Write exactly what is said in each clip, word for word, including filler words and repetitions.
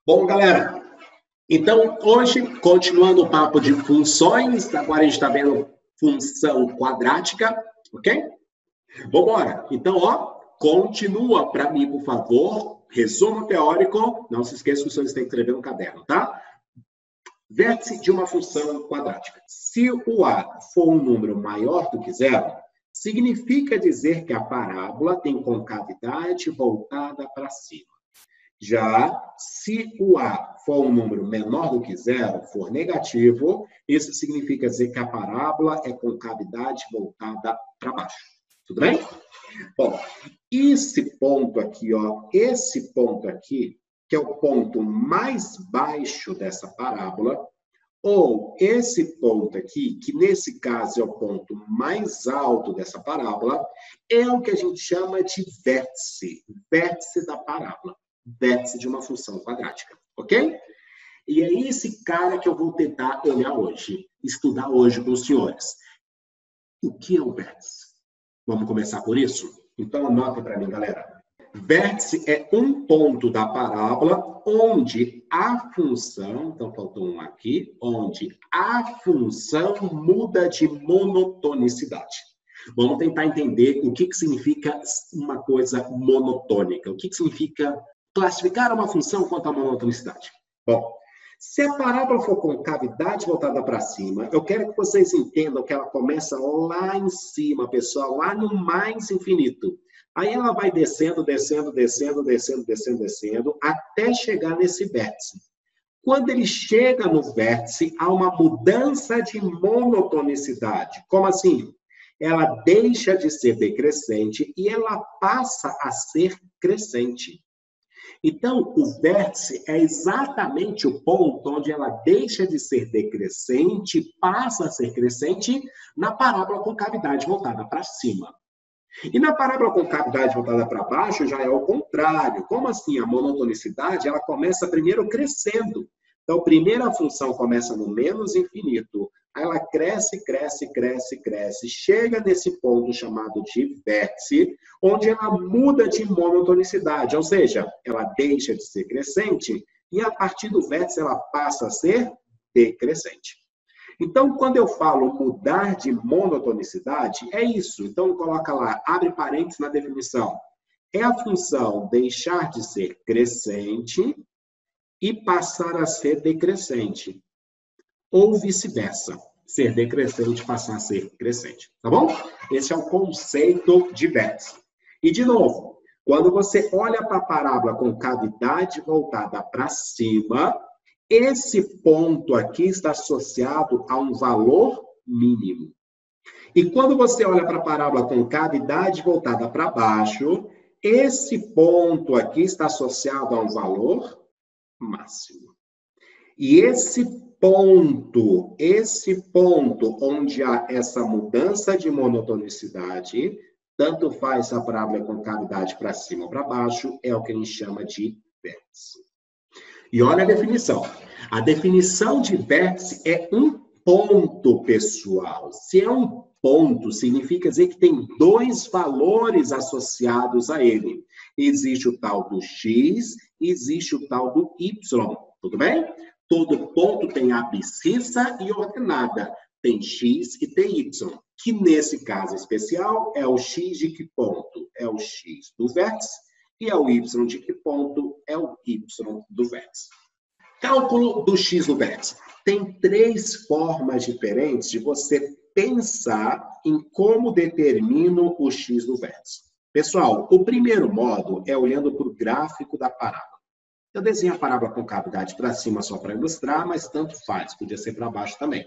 Bom, galera, então hoje, continuando o papo de funções, agora a gente está vendo função quadrática, ok? Vamos embora. Então, ó, continua para mim, por favor. Resumo teórico. Não se esqueça que vocês têm que escrever no caderno, tá? Vértice de uma função quadrática. Se o A for um número maior do que zero, significa dizer que a parábola tem concavidade voltada para cima. Já se o A for um número menor do que zero, for negativo, isso significa dizer que a parábola é concavidade voltada para baixo. Tudo bem? Bom, esse ponto aqui, ó, esse ponto aqui, que é o ponto mais baixo dessa parábola, ou esse ponto aqui, que nesse caso é o ponto mais alto dessa parábola, é o que a gente chama de vértice, vértice da parábola. Vértice de uma função quadrática, ok? E é esse cara que eu vou tentar olhar hoje, estudar hoje com os senhores. O que é o vértice? Vamos começar por isso? Então, anotem para mim, galera. Vértice é um ponto da parábola onde a função, então faltou um aqui, onde a função muda de monotonicidade. Vamos tentar entender o que, que significa uma coisa monotônica, o que, que significa classificar uma função quanto à monotonicidade. Bom, se a parábola for com cavidade voltada para cima, eu quero que vocês entendam que ela começa lá em cima, pessoal, lá no mais infinito. Aí ela vai descendo, descendo, descendo, descendo, descendo, descendo, até chegar nesse vértice. Quando ele chega no vértice, há uma mudança de monotonicidade. Como assim? Ela deixa de ser decrescente e ela passa a ser crescente. Então, o vértice é exatamente o ponto onde ela deixa de ser decrescente, passa a ser crescente na parábola com cavidade voltada para cima. E na parábola com cavidade voltada para baixo já é o contrário. Como assim? A monotonicidade, ela começa primeiro crescendo. Então, primeiro a função começa no menos infinito. Aí ela cresce, cresce, cresce, cresce. Chega nesse ponto chamado de vértice, onde ela muda de monotonicidade. Ou seja, ela deixa de ser crescente e a partir do vértice ela passa a ser decrescente. Então, quando eu falo mudar de monotonicidade, é isso. Então, coloca lá, abre parênteses na definição. É a função deixar de ser crescente e passar a ser decrescente. Ou vice-versa. Ser decrescente e passar a ser crescente. Tá bom? Esse é o conceito de vértice. E, de novo, quando você olha para a parábola com cavidade voltada para cima, esse ponto aqui está associado a um valor mínimo. E quando você olha para a parábola com cavidade voltada para baixo, esse ponto aqui está associado a um valor máximo. E esse ponto, esse ponto onde há essa mudança de monotonicidade, tanto faz a parábola com cavidade para cima ou para baixo, é o que a gente chama de vértice. E olha a definição. A definição de vértice é um ponto, pessoal. Se é um ponto, significa dizer que tem dois valores associados a ele. Existe o tal do x, existe o tal do y. Tudo bem? Todo ponto tem abscissa e ordenada. Tem x e tem y. Que nesse caso especial é o x de que ponto? É o x do vértice. E é o y de que ponto? É o y do vértice. Cálculo do x do vértice. Tem três formas diferentes de você pensar em como determino o x do vértice. Pessoal, o primeiro modo é olhando para o gráfico da parábola. Eu desenho a parábola com cavidade para cima só para ilustrar, mas tanto faz, podia ser para baixo também.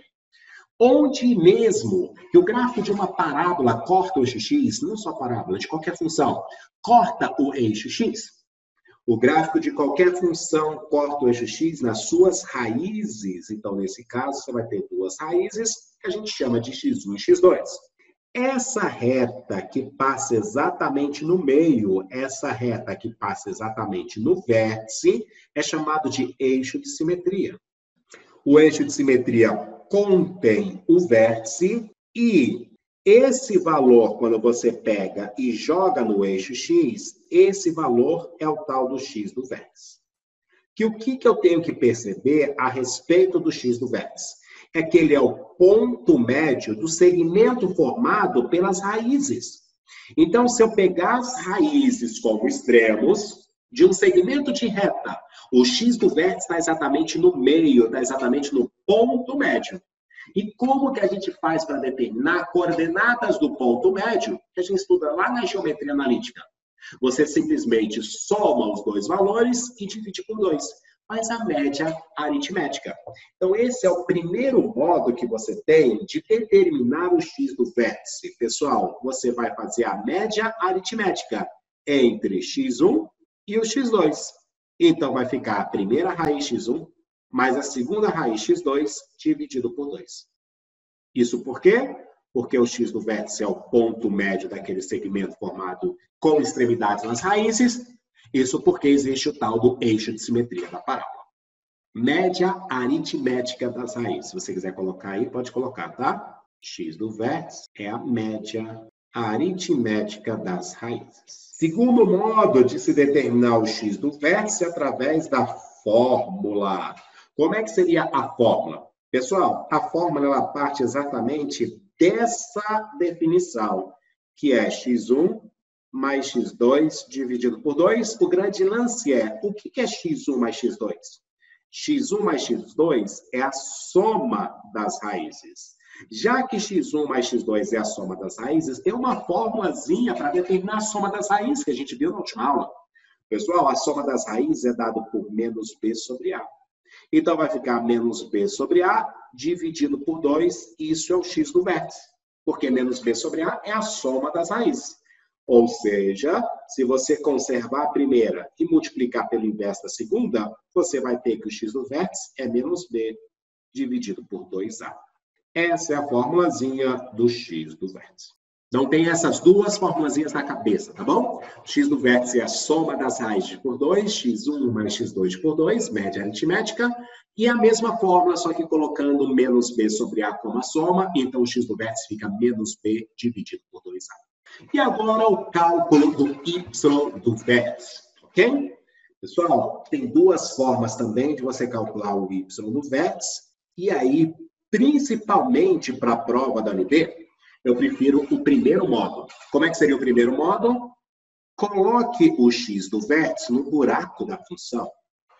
Onde mesmo que o gráfico de uma parábola corta o eixo x, não só parábola, de qualquer função, corta o eixo x. O gráfico de qualquer função corta o eixo x nas suas raízes. Então, nesse caso, você vai ter duas raízes que a gente chama de x um e x dois. Essa reta que passa exatamente no meio, essa reta que passa exatamente no vértice, é chamado de eixo de simetria. O eixo de simetria contém o vértice e esse valor, quando você pega e joga no eixo x, esse valor é o tal do x do vértice. que o que, que eu tenho que perceber a respeito do x do vértice? É que ele é o ponto médio do segmento formado pelas raízes. Então, se eu pegar as raízes como extremos de um segmento de reta, o x do vértice está exatamente no meio, está exatamente no ponto médio. E como que a gente faz para determinar coordenadas do ponto médio, que a gente estuda lá na geometria analítica? Você simplesmente soma os dois valores e divide por dois. Faz a média aritmética. Então, esse é o primeiro modo que você tem de determinar o x do vértice. Pessoal, você vai fazer a média aritmética entre x um e o x dois. Então, vai ficar a primeira raiz x um mais a segunda raiz x dois dividido por dois. Isso por quê? Porque o x do vértice é o ponto médio daquele segmento formado com extremidades nas raízes. Isso porque existe o tal do eixo de simetria da parábola. Média aritmética das raízes. Se você quiser colocar aí, pode colocar, tá? X do vértice é a média aritmética das raízes. Segundo modo de se determinar o x do vértice é através da fórmula. Como é que seria a fórmula? Pessoal, a fórmula ela parte exatamente dessa definição, que é x um mais x dois dividido por dois. O grande lance é, o que é x um mais x dois? x um mais x dois é a soma das raízes. Já que x um mais x dois é a soma das raízes, tem uma formulazinha para determinar a soma das raízes, que a gente viu na última aula. Pessoal, a soma das raízes é dada por menos b sobre a. Então, vai ficar menos b sobre a dividido por dois, e isso é o x do vértice. Porque menos b sobre a é a soma das raízes. Ou seja, se você conservar a primeira e multiplicar pelo inverso da segunda, você vai ter que o x do vértice é menos b dividido por dois a. Essa é a formulazinha do x do vértice. Então, tem essas duas formulazinhas na cabeça, tá bom? X do vértice é a soma das raízes por dois, x um mais x dois por dois, média aritmética. E a mesma fórmula, só que colocando menos b sobre a como a soma. Então, o x do vértice fica menos b dividido por dois a. E agora o cálculo do y do vértice, ok? Pessoal, tem duas formas também de você calcular o y do vértice. E aí, principalmente para a prova da U N B, eu prefiro o primeiro modo. Como é que seria o primeiro modo? Coloque o x do vértice no buraco da função.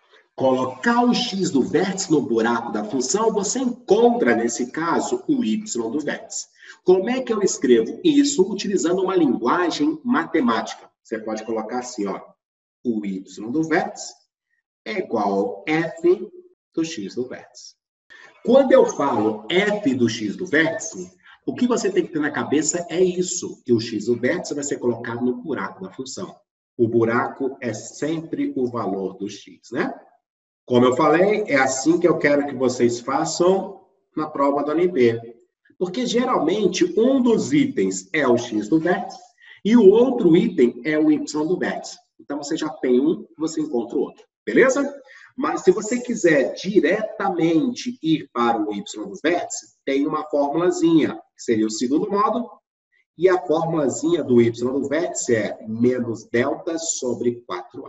Colocar o x do vértice no buraco da função, você encontra, nesse caso, o y do vértice. Como é que eu escrevo isso? Utilizando uma linguagem matemática. Você pode colocar assim, ó. O y do vértice é igual a f do x do vértice. Quando eu falo f do x do vértice, o que você tem que ter na cabeça é isso, que o x do vértice vai ser colocado no buraco da função. O buraco é sempre o valor do x, né? Como eu falei, é assim que eu quero que vocês façam na prova da U N B. Porque, geralmente, um dos itens é o x do vértice e o outro item é o y do vértice. Então, você já tem um, você encontra o outro. Beleza? Mas, se você quiser diretamente ir para o y do vértice, tem uma formulazinha, que seria o segundo modo. E a formulazinha do y do vértice é menos delta sobre quatro a.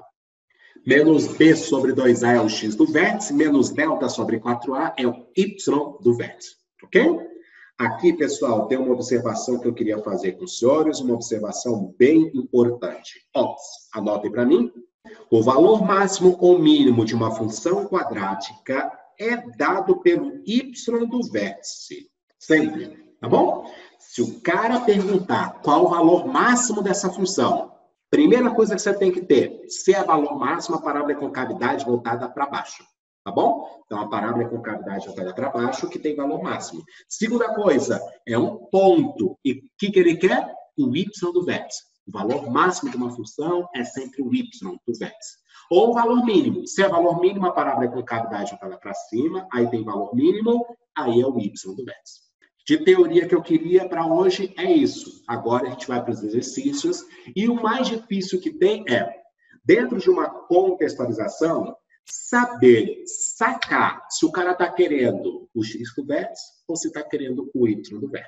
Menos b sobre dois a é o x do vértice, menos delta sobre quatro a é o y do vértice. Ok? Aqui, pessoal, tem uma observação que eu queria fazer com os senhores, uma observação bem importante. Ó, anotem para mim. O valor máximo ou mínimo de uma função quadrática é dado pelo y do vértice. Sempre, tá bom? Se o cara perguntar qual o valor máximo dessa função, primeira coisa que você tem que ter, se é valor máximo, a parábola é concavidade voltada para baixo. Tá bom? Então, a parábola é concavidade voltada para baixo, que tem valor máximo. Segunda coisa, é um ponto. E o que, que ele quer? O y do vértice. O valor máximo de uma função é sempre o y do vértice. Ou o valor mínimo. Se é valor mínimo, a parábola é concavidade voltada para cima, aí tem valor mínimo, aí é o y do vértice. De teoria que eu queria para hoje é isso. Agora a gente vai para os exercícios. E o mais difícil que tem é, dentro de uma contextualização, saber, sacar se o cara está querendo o x do vértice ou se está querendo o y do vértice.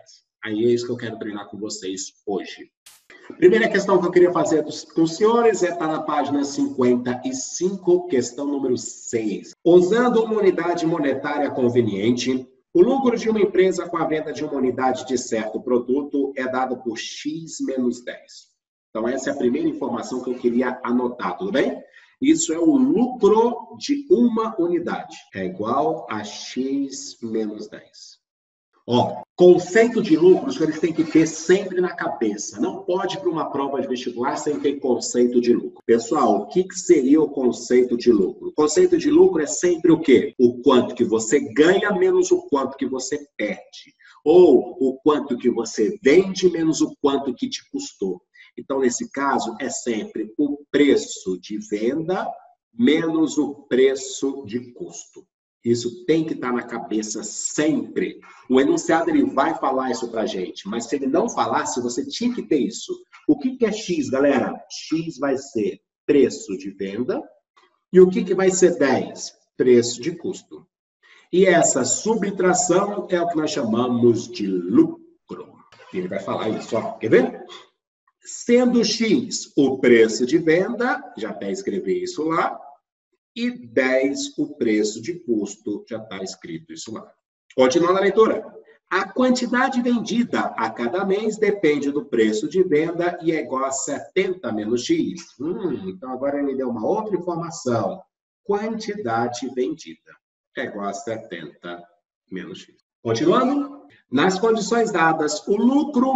Aí é isso que eu quero treinar com vocês hoje. Primeira questão que eu queria fazer com os senhores é estar na página cinquenta e cinco, questão número seis. Usando uma unidade monetária conveniente, o lucro de uma empresa com a venda de uma unidade de certo produto é dado por x menos dez. Então, essa é a primeira informação que eu queria anotar, tudo bem? Isso é o lucro de uma unidade. É igual a x menos dez. Ó, conceito de lucros que eles têm que ter sempre na cabeça. Não pode ir para uma prova de vestibular sem ter conceito de lucro. Pessoal, o que, que seria o conceito de lucro? O conceito de lucro é sempre o quê? O quanto que você ganha menos o quanto que você perde. Ou o quanto que você vende menos o quanto que te custou. Então, nesse caso, é sempre o preço de venda menos o preço de custo. Isso tem que estar na cabeça sempre. O enunciado ele vai falar isso para a gente, mas se ele não falasse, você tinha que ter isso. O que que é X, galera? X vai ser preço de venda. E o que que vai ser dez? Preço de custo. E essa subtração é o que nós chamamos de lucro. Ele vai falar isso, ó. Quer ver? Sendo X o preço de venda, já até escrevi isso lá, e dez o preço de custo, já está escrito isso lá. Continuando a leitura. A quantidade vendida a cada mês depende do preço de venda e é igual a setenta menos X. Hum, então agora ele deu uma outra informação. Quantidade vendida é igual a setenta menos X. Continuando. Nas condições dadas, o lucro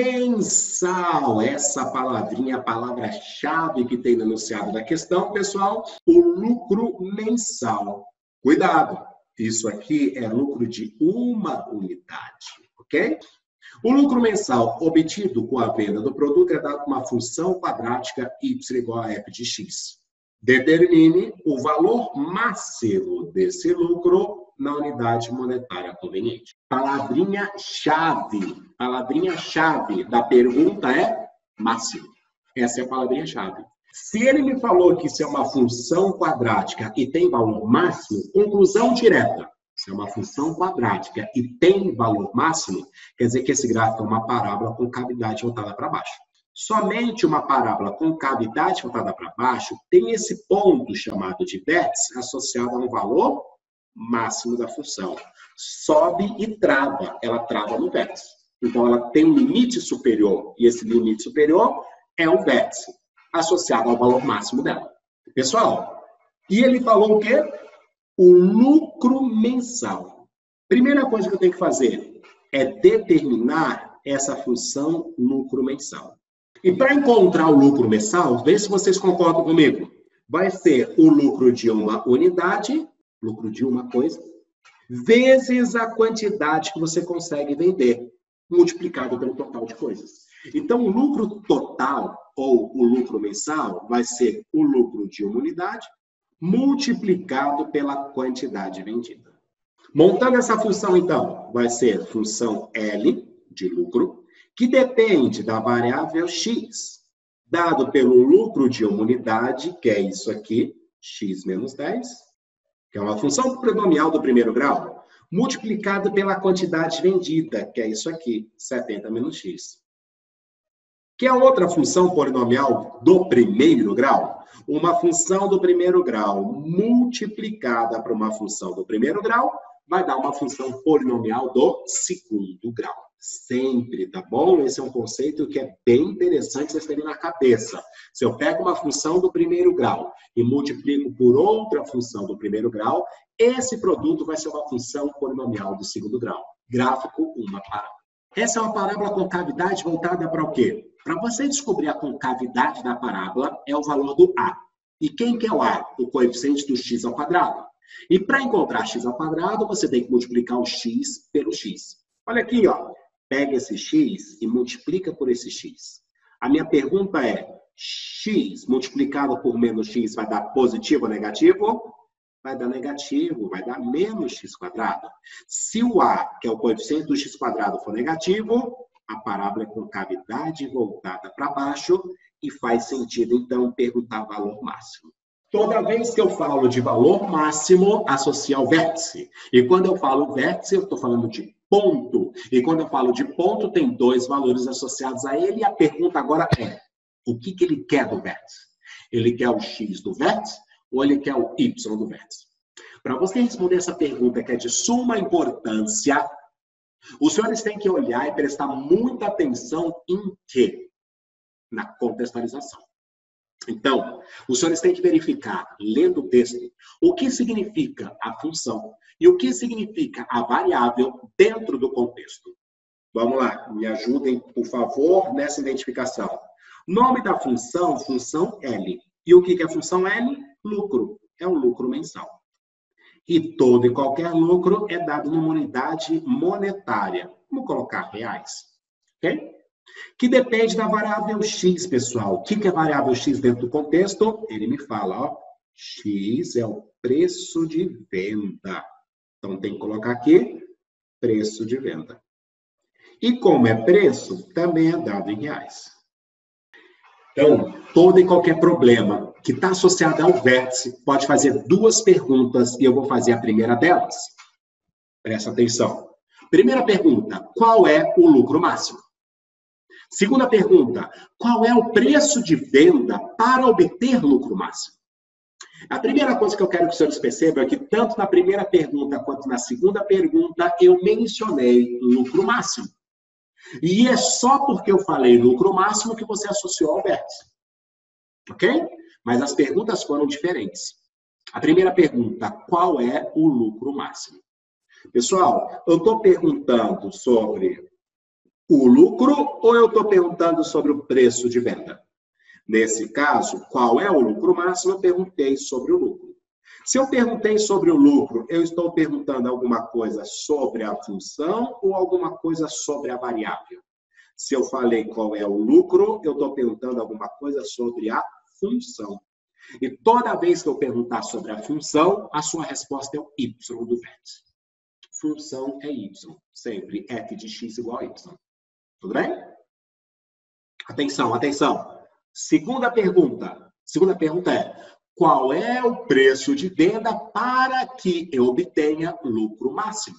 mensal, essa palavrinha, a palavra-chave que tem no enunciado da questão, pessoal, o lucro mensal. Cuidado, isso aqui é lucro de uma unidade, ok? O lucro mensal obtido com a venda do produto é dado com uma função quadrática y igual a f de x. Determine o valor máximo desse lucro na unidade monetária conveniente. Palavrinha-chave. Palavrinha-chave da pergunta é máximo. Essa é a palavrinha-chave. Se ele me falou que isso é uma função quadrática e tem valor máximo, conclusão direta. Se é uma função quadrática e tem valor máximo, quer dizer que esse gráfico é uma parábola com cavidade voltada para baixo. Somente uma parábola com cavidade voltada para baixo tem esse ponto chamado de vértice associado a um valor máximo da função. Sobe e trava, ela trava no vértice. Então, ela tem um limite superior, e esse limite superior é o vértice, associado ao valor máximo dela. Pessoal, e ele falou o quê? O lucro mensal. Primeira coisa que eu tenho que fazer é determinar essa função lucro mensal. E para encontrar o lucro mensal, vê se vocês concordam comigo. Vai ser o lucro de uma unidade, lucro de uma coisa, vezes a quantidade que você consegue vender, multiplicado pelo total de coisas. Então, o lucro total, ou o lucro mensal, vai ser o lucro de uma unidade, multiplicado pela quantidade vendida. Montando essa função, então, vai ser função L, de lucro, que depende da variável x, dado pelo lucro de uma unidade, que é isso aqui, x menos dez, que é uma função polinomial do primeiro grau, multiplicado pela quantidade vendida, que é isso aqui, setenta menos x. Que é outra função polinomial do primeiro grau, uma função do primeiro grau multiplicada por uma função do primeiro grau, vai dar uma função polinomial do segundo grau. Sempre, tá bom? Esse é um conceito que é bem interessante vocês terem na cabeça. Se eu pego uma função do primeiro grau e multiplico por outra função do primeiro grau, esse produto vai ser uma função polinomial do segundo grau. Gráfico, uma parábola. Essa é uma parábola com cavidade voltada para o quê? Para você descobrir a concavidade da parábola, é o valor do A. E quem que é o A? O coeficiente do x ao quadrado. E para encontrar x ao quadrado, você tem que multiplicar o x pelo x. Olha aqui, ó. Pega esse x e multiplica por esse x. A minha pergunta é, x multiplicado por menos x vai dar positivo ou negativo? Vai dar negativo, vai dar menos x quadrado. Se o A, que é o coeficiente do x quadrado, for negativo, a parábola é com cavidade voltada para baixo e faz sentido, então, perguntar valor máximo. Toda vez que eu falo de valor máximo, associa ao vértice. E quando eu falo vértice, eu estou falando de ponto. E quando eu falo de ponto, tem dois valores associados a ele. E a pergunta agora é, o que, que ele quer do vértice? Ele quer o x do vértice ou ele quer o y do vértice? Para você responder essa pergunta, que é de suma importância, os senhores têm que olhar e prestar muita atenção em quê? Na contextualização. Então, os senhores têm que verificar, lendo o texto, o que significa a função e o que significa a variável dentro do contexto. Vamos lá, me ajudem, por favor, nessa identificação. Nome da função, função L. E o que é a função L? Lucro. É o lucro mensal. E todo e qualquer lucro é dado numa unidade monetária. Vamos colocar reais. Ok? Que depende da variável x, pessoal. O que é variável x dentro do contexto? Ele me fala, ó, x é o preço de venda. Então, tem que colocar aqui, preço de venda. E como é preço, também é dado em reais. Então, todo e qualquer problema que está associado ao vértice pode fazer duas perguntas e eu vou fazer a primeira delas. Presta atenção. Primeira pergunta, qual é o lucro máximo? Segunda pergunta, qual é o preço de venda para obter lucro máximo? A primeira coisa que eu quero que os senhores percebam é que tanto na primeira pergunta quanto na segunda pergunta eu mencionei lucro máximo. E é só porque eu falei lucro máximo que você associou ao vértice. Ok? Mas as perguntas foram diferentes. A primeira pergunta, qual é o lucro máximo? Pessoal, eu estou perguntando sobre o lucro ou eu estou perguntando sobre o preço de venda? Nesse caso, qual é o lucro máximo? Eu perguntei sobre o lucro. Se eu perguntei sobre o lucro, eu estou perguntando alguma coisa sobre a função ou alguma coisa sobre a variável? Se eu falei qual é o lucro, eu estou perguntando alguma coisa sobre a função. E toda vez que eu perguntar sobre a função, a sua resposta é o y do vértice. Função é y. Sempre f de x igual a y. Tudo bem? Atenção, atenção. Segunda pergunta. Segunda pergunta é, qual é o preço de venda para que eu obtenha lucro máximo?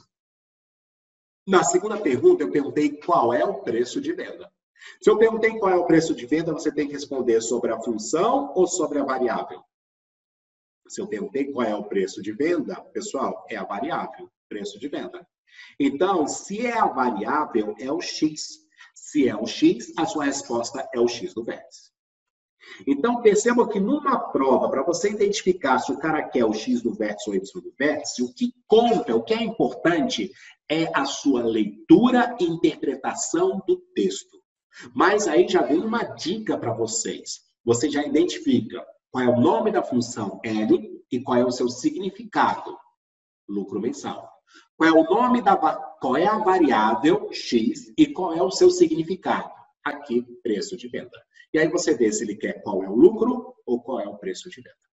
Na segunda pergunta, eu perguntei qual é o preço de venda. Se eu perguntei qual é o preço de venda, você tem que responder sobre a função ou sobre a variável? Se eu perguntei qual é o preço de venda, pessoal, é a variável, preço de venda. Então, se é a variável, é o x. Se é o x, a sua resposta é o x do vértice. Então, perceba que numa prova, para você identificar se o cara quer o x do vértice ou o y do vértice, o que conta, o que é importante, é a sua leitura e interpretação do texto. Mas aí já vem uma dica para vocês. Você já identifica qual é o nome da função L e qual é o seu significado, lucro mensal. Qual é o nome da, qual é a variável x e qual é o seu significado, aqui, preço de venda. E aí você vê se ele quer qual é o lucro ou qual é o preço de venda.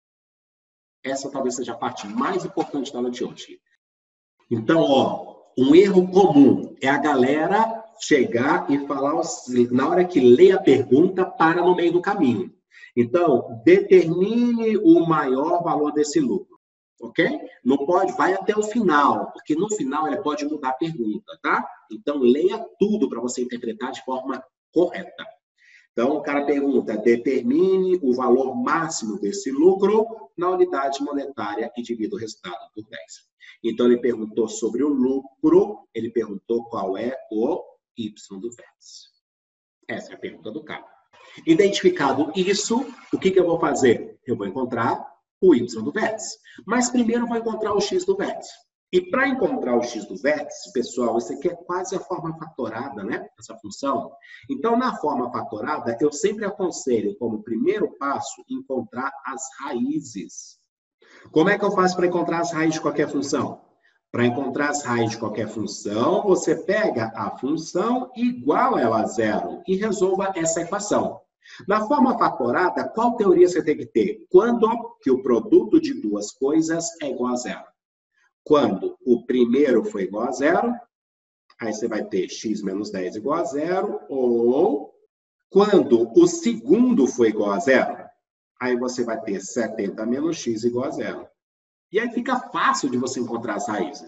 Essa talvez seja a parte mais importante da aula de hoje. Então, ó, um erro comum é a galera chegar e falar, na hora que lê a pergunta, para no meio do caminho. Então, determine o maior valor desse lucro, ok? Não pode, vai até o final, porque no final ele pode mudar a pergunta, tá? Então, leia tudo para você interpretar de forma correta. Então, o cara pergunta, determine o valor máximo desse lucro na unidade monetária e divida o resultado por dez. Então, ele perguntou sobre o lucro, ele perguntou qual é o y do vértice. Essa é a pergunta do cara. Identificado isso, o que, que eu vou fazer? Eu vou encontrar o y do vértice. Mas primeiro eu vou encontrar o x do vértice. E para encontrar o x do vértice, pessoal, isso aqui é quase a forma fatorada, né? Essa função. Então, na forma fatorada, eu sempre aconselho, como primeiro passo, encontrar as raízes. Como é que eu faço para encontrar as raízes de qualquer função? Para encontrar as raízes de qualquer função, você pega a função igual ela a zero e resolva essa equação. Na forma fatorada, qual teoria você tem que ter? Quando que o produto de duas coisas é igual a zero? Quando o primeiro foi igual a zero, aí você vai ter x menos dez igual a zero, ou quando o segundo foi igual a zero, aí você vai ter setenta menos x igual a zero. E aí fica fácil de você encontrar as raízes.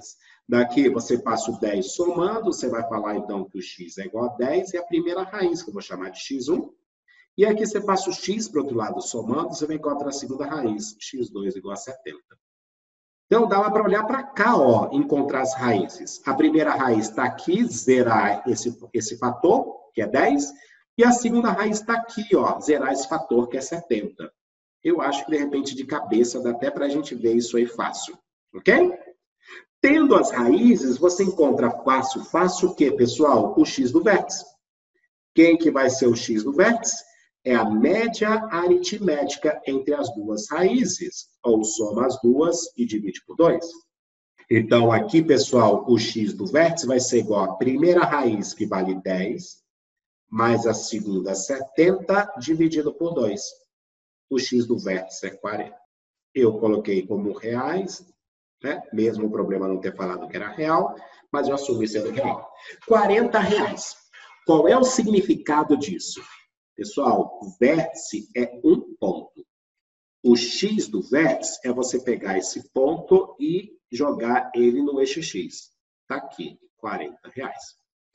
Daqui você passa o dez somando, você vai falar então que o x é igual a dez, e a primeira raiz, que eu vou chamar de x um. E aqui você passa o x para o outro lado somando, você vai encontrar a segunda raiz, x dois igual a setenta. Então, dá para olhar para cá, ó, encontrar as raízes. A primeira raiz está aqui, zerar esse, esse fator, que é dez, e a segunda raiz está aqui, ó, zerar esse fator, que é setenta. Eu acho que, de repente, de cabeça, dá até para a gente ver isso aí fácil, ok? Tendo as raízes, você encontra fácil, fácil o quê, pessoal? O x do vértice. Quem que vai ser o x do vértice? É a média aritmética entre as duas raízes. Ou soma as duas e divide por dois. Então, aqui, pessoal, o x do vértice vai ser igual à primeira raiz, que vale dez, mais a segunda, setenta, dividido por dois. O x do vértice é quarenta. Eu coloquei como reais, né? Mesmo o problema não ter falado que era real, mas eu assumi sendo real. quarenta reais. Qual é o significado disso? Pessoal, o vértice é um ponto. O x do vértice é você pegar esse ponto e jogar ele no eixo x. Está aqui, quarenta reais.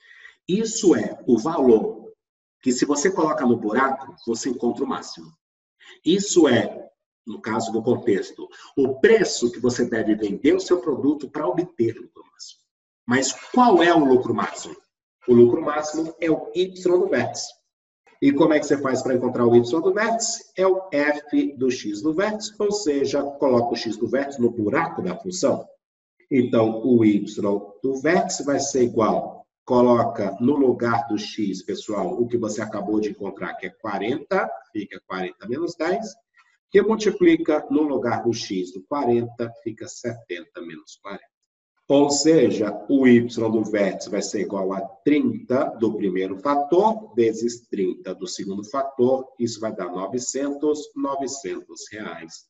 Isso é o valor que, se você coloca no buraco, você encontra o máximo. Isso é, no caso do contexto, o preço que você deve vender o seu produto para obter lucro máximo. Mas qual é o lucro máximo? O lucro máximo é o y do vértice. E como é que você faz para encontrar o y do vértice? É o f do x do vértice, ou seja, coloca o x do vértice no buraco da função. Então, o y do vértice vai ser igual, coloca no lugar do x, pessoal, o que você acabou de encontrar, que é quarenta, fica quarenta menos dez, que multiplica no lugar do x do quarenta, fica setenta menos quarenta. Ou seja, o y do vértice vai ser igual a trinta do primeiro fator, vezes trinta do segundo fator, isso vai dar novecentos, novecentos reais.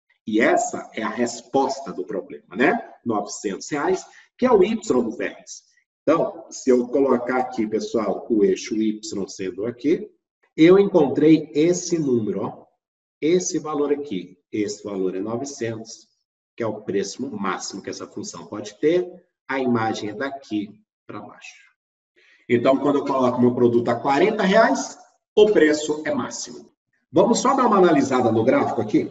E essa é a resposta do problema, né? novecentos reais, que é o y do vértice. Então, se eu colocar aqui, pessoal, o eixo y sendo aqui, eu encontrei esse número, ó, esse valor aqui. Esse valor é novecentos. Que é o preço máximo que essa função pode ter, a imagem é daqui para baixo. Então, quando eu coloco meu produto a quarenta reais, o preço é máximo. Vamos só dar uma analisada no gráfico aqui?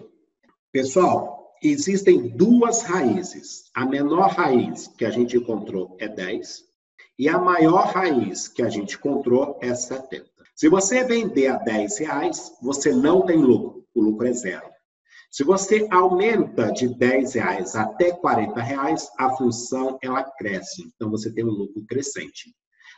Pessoal, existem duas raízes. A menor raiz que a gente encontrou é dez, e a maior raiz que a gente encontrou é setenta. Se você vender a dez reais, você não tem lucro, o lucro é zero. Se você aumenta de dez reais até quarenta reais, a função ela cresce. Então, você tem um lucro crescente.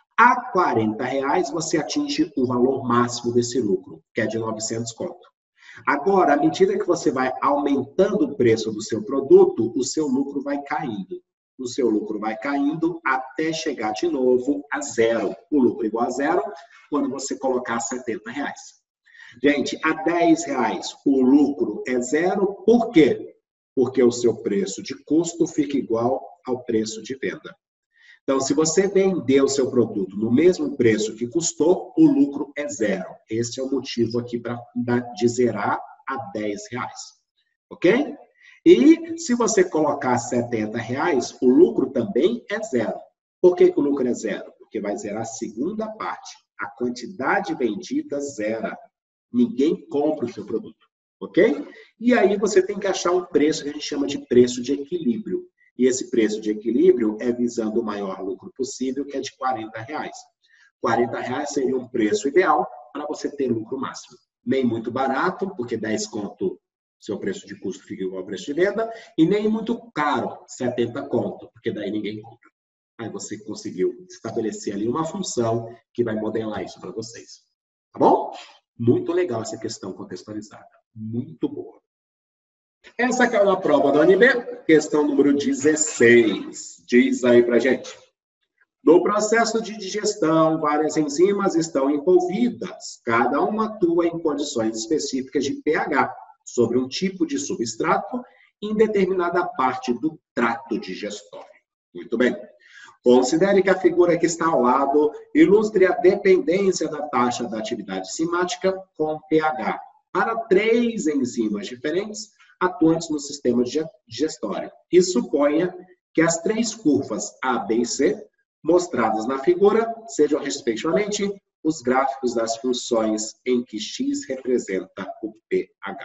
A quarenta reais, você atinge o valor máximo desse lucro, que é de novecentos conto. Agora, à medida que você vai aumentando o preço do seu produto, o seu lucro vai caindo. O seu lucro vai caindo até chegar de novo a zero. O lucro igual a zero quando você colocar setenta reais. Gente, a dez reais o lucro é zero, por quê? Porque o seu preço de custo fica igual ao preço de venda. Então, se você vender o seu produto no mesmo preço que custou, o lucro é zero. Esse é o motivo aqui para de zerar a dez reais. Ok? E se você colocar setenta reais, o lucro também é zero. Por que que o lucro é zero? Porque vai zerar a segunda parte. A quantidade vendida zera. Ninguém compra o seu produto, ok? E aí você tem que achar um preço que a gente chama de preço de equilíbrio. E esse preço de equilíbrio é visando o maior lucro possível, que é de quarenta reais. quarenta reais seria um preço ideal para você ter lucro máximo. Nem muito barato, porque dez conto, seu preço de custo fica igual ao preço de venda, e nem muito caro, setenta conto, porque daí ninguém compra. Aí você conseguiu estabelecer ali uma função que vai modelar isso para vocês. Tá bom? Muito legal essa questão contextualizada. Muito boa. Essa aqui é uma prova da U N B, questão número dezesseis. Diz aí pra gente. No processo de digestão, várias enzimas estão envolvidas. Cada uma atua em condições específicas de pH sobre um tipo de substrato em determinada parte do trato digestório. Muito bem. Considere que a figura que está ao lado ilustre a dependência da taxa da atividade enzimática com pH para três enzimas diferentes atuantes no sistema digestório. E suponha que as três curvas A, B e C, mostradas na figura, sejam, respectivamente, os gráficos das funções em que x representa o pH.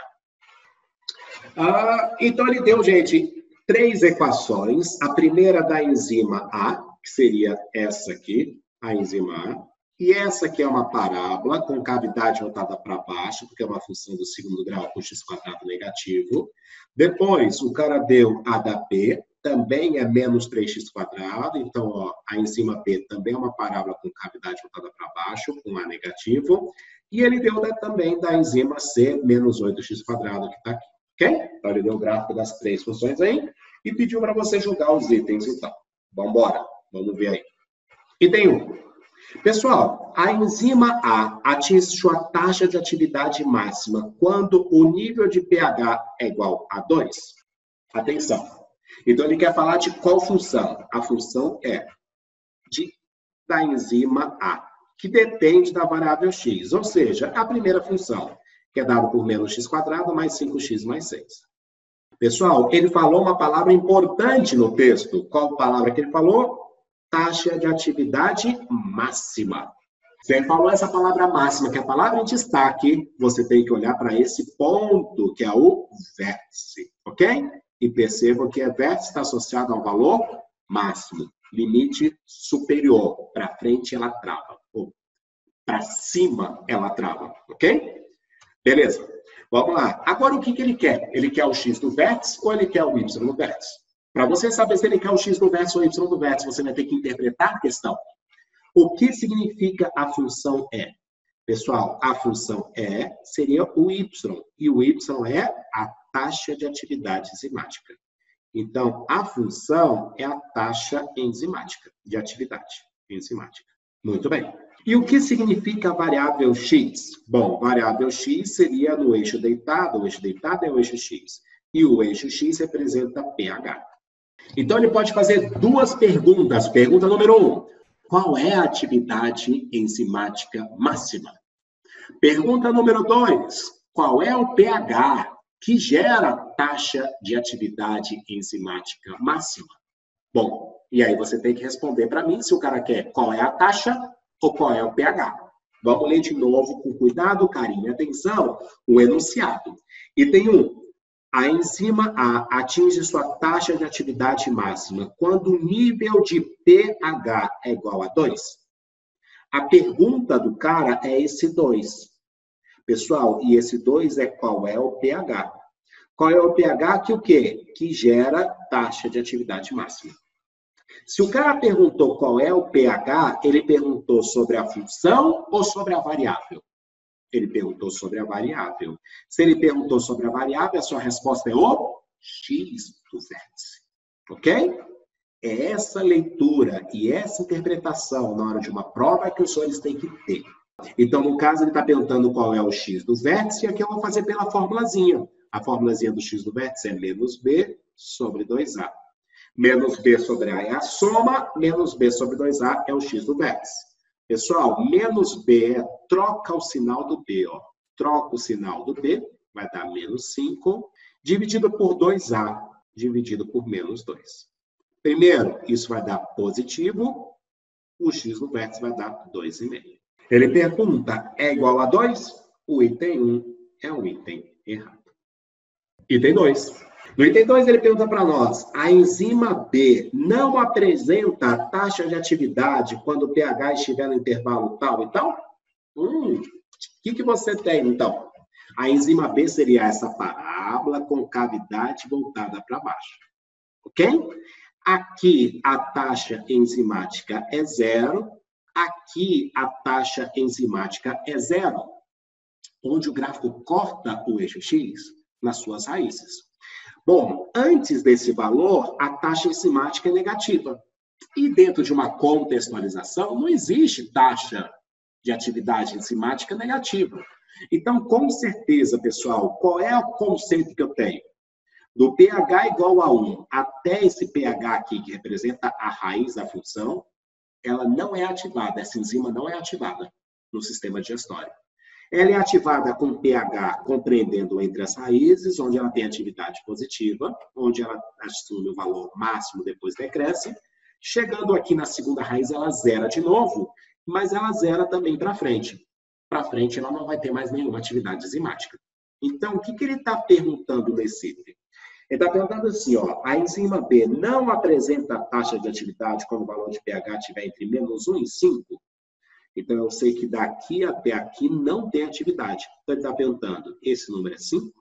Ah, então, ele deu, gente, três equações. A primeira da enzima A, que seria essa aqui, a enzima A. E essa aqui é uma parábola com cavidade voltada para baixo, porque é uma função do segundo grau com x quadrado negativo. Depois, o cara deu a da B, também é menos três x quadrado. Então, ó, a enzima B também é uma parábola com cavidade voltada para baixo, com A negativo. E ele deu né, também da enzima C, menos oito x quadrado, que está aqui. Ok? Então, ele deu o gráfico das três funções aí e pediu para você julgar os itens, então. Vamos embora. Vamos ver aí. Item um. Pessoal, a enzima A atinge sua taxa de atividade máxima quando o nível de pH é igual a dois? Atenção. Então, ele quer falar de qual função? A função é de, da enzima A, que depende da variável x, ou seja, a primeira função, que é dada por menos x quadrado mais cinco x mais seis. Pessoal, ele falou uma palavra importante no texto. Qual palavra que ele falou? Taxa de atividade máxima. Se ele falou essa palavra máxima, que é a palavra em destaque, você tem que olhar para esse ponto, que é o vértice, ok? E percebam que o vértice está associado ao valor máximo, limite superior. Para frente ela trava, ou para cima ela trava, ok? Beleza, vamos lá. Agora o que, que ele quer? Ele quer o x do vértice ou ele quer o y do vértice? Para você saber se ele quer o x do vértice ou o y do vértice, você vai ter que interpretar a questão. O que significa a função E? Pessoal, a função E seria o y, e o y é a taxa de atividade enzimática. Então, a função é a taxa enzimática, de atividade enzimática. Muito bem. E o que significa a variável x? Bom, variável x seria no eixo deitado, o eixo deitado é o eixo x, e o eixo x representa pH. Então, ele pode fazer duas perguntas. Pergunta número um, qual é a atividade enzimática máxima? Pergunta número dois, qual é o pH que gera a taxa de atividade enzimática máxima? Bom, e aí você tem que responder para mim se o cara quer qual é a taxa ou qual é o pH. Vamos ler de novo com cuidado, carinho e atenção o enunciado. Item um. A enzima A atinge sua taxa de atividade máxima quando o nível de pH é igual a dois? A pergunta do cara é esse dois. Pessoal, e esse dois é qual é o pH? Qual é o pH que o quê? Que gera taxa de atividade máxima. Se o cara perguntou qual é o pH, ele perguntou sobre a função ou sobre a variável? Ele perguntou sobre a variável. Se ele perguntou sobre a variável, a sua resposta é o x do vértice. Ok? É essa leitura e essa interpretação na hora de uma prova que os senhores têm que ter. Então, no caso, ele está perguntando qual é o x do vértice, e aqui eu vou fazer pela formulazinha. A formulazinha do x do vértice é menos b sobre dois a. Menos b sobre a é a soma, menos b sobre dois a é o x do vértice. Pessoal, menos b é troca o sinal do b, ó. Troca o sinal do b, vai dar menos cinco, dividido por dois a, dividido por menos dois. Primeiro, isso vai dar positivo, o x do vértice vai dar dois vírgula cinco. Ele pergunta, é igual a dois? O item um é o item errado. Item dois. No item dois, ele pergunta para nós, a enzima B não apresenta taxa de atividade quando o pH estiver no intervalo tal e tal? Hum, o que, que você tem, então? A enzima B seria essa parábola com cavidade voltada para baixo. Ok? Aqui, a taxa enzimática é zero. Aqui, a taxa enzimática é zero. Onde o gráfico corta o eixo X nas suas raízes. Bom, antes desse valor, a taxa enzimática é negativa. E dentro de uma contextualização, não existe taxa de atividade enzimática negativa. Então, com certeza, pessoal, qual é o conceito que eu tenho? Do pH igual a um até esse pH aqui, que representa a raiz da função, ela não é ativada, essa enzima não é ativada no sistema digestório. Ela é ativada com pH compreendendo entre as raízes, onde ela tem atividade positiva, onde ela assume o valor máximo, depois decresce. Chegando aqui na segunda raiz, ela zera de novo, mas ela zera também para frente. Para frente, ela não vai ter mais nenhuma atividade enzimática. Então, o que, que ele está perguntando nesse item? Ele está perguntando assim, ó, a enzima B não apresenta taxa de atividade quando o valor de pH estiver entre menos um e cinco? Então, eu sei que daqui até aqui não tem atividade. Então, ele está perguntando, esse número é cinco?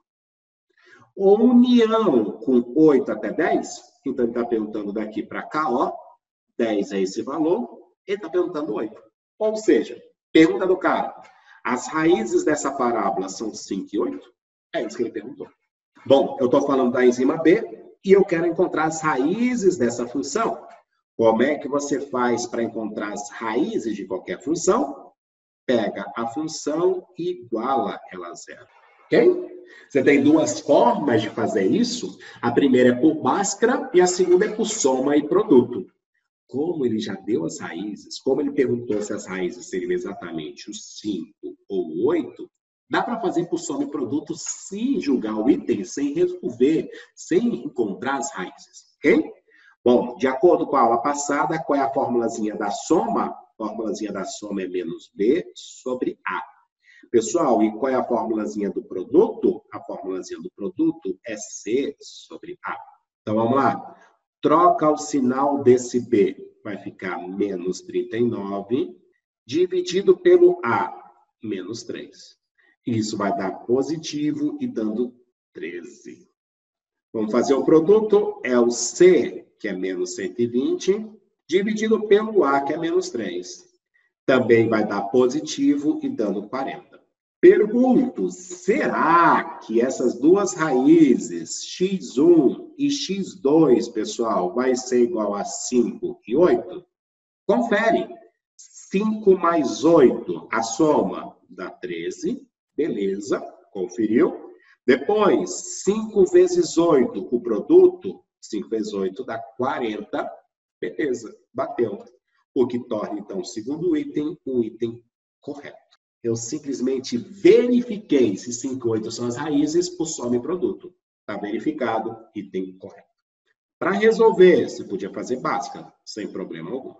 União com oito até dez? Então, ele está perguntando daqui para cá, ó, dez é esse valor, ele está perguntando oito. Ou seja, pergunta do cara, as raízes dessa parábola são cinco e oito? É isso que ele perguntou. Bom, eu estou falando da enzima B e eu quero encontrar as raízes dessa função. Como é que você faz para encontrar as raízes de qualquer função? Pega a função e iguala ela a zero. Ok? Você tem duas formas de fazer isso. A primeira é por Bhaskara e a segunda é por soma e produto. Como ele já deu as raízes, como ele perguntou se as raízes seriam exatamente os cinco ou o oito, dá para fazer por soma e produto sem julgar o item, sem resolver, sem encontrar as raízes. Ok? Bom, de acordo com a aula passada, qual é a formulazinha da soma? A formulazinha da soma é menos B sobre A. Pessoal, e qual é a formulazinha do produto? A formulazinha do produto é C sobre A. Então, vamos lá. Troca o sinal desse B. Vai ficar menos trinta e nove, dividido pelo A, menos três. Isso vai dar positivo e dando treze. Vamos fazer o produto, é o C, que é menos cento e vinte, dividido pelo A, que é menos três. Também vai dar positivo e dando quarenta. Pergunto, será que essas duas raízes, x um e x dois, pessoal, vai ser igual a cinco e oito? Confere. cinco mais oito, a soma dá treze. Beleza, conferiu. Depois, cinco vezes oito, o produto, cinco vezes oito dá quarenta. Beleza, bateu. O que torna, então, o segundo item, um item correto. Eu simplesmente verifiquei se cinco e oito são as raízes por soma e produto. Está verificado, item correto. Para resolver, você podia fazer Bhaskara, sem problema algum.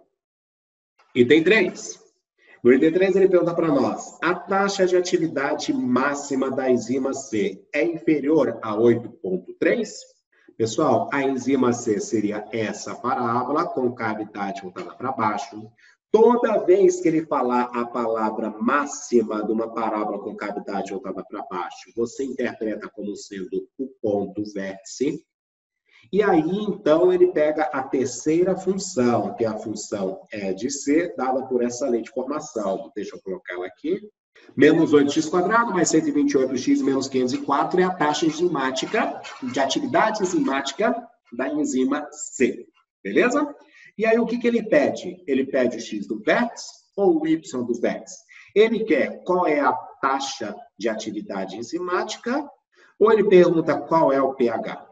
Item três. No item três, ele pergunta para nós, a taxa de atividade máxima da enzima C é inferior a oito ponto três? Pessoal, a enzima C seria essa parábola com cavidade voltada para baixo. Toda vez que ele falar a palavra máxima de uma parábola com cavidade voltada para baixo, você interpreta como sendo o ponto vértice. E aí, então, ele pega a terceira função, que é a função E de C, dada por essa lei de formação. Deixa eu colocar ela aqui. Menos oito x quadrado mais cento e vinte e oito x menos quinhentos e quatro é a taxa enzimática, de atividade enzimática da enzima C. Beleza? E aí, o que, que ele pede? Ele pede o x do vértice ou o y do vértice? Ele quer qual é a taxa de atividade enzimática ou ele pergunta qual é o pH?